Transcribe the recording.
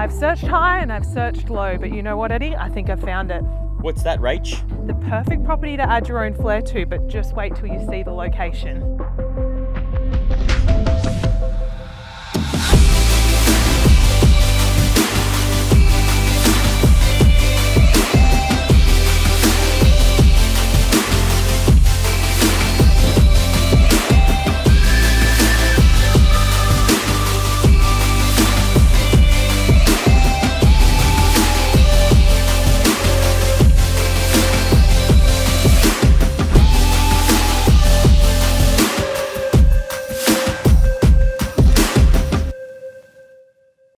I've searched high and I've searched low, but you know what, Eddie? I think I found it. What's that, Rach? The perfect property to add your own flair to, but just wait till you see the location.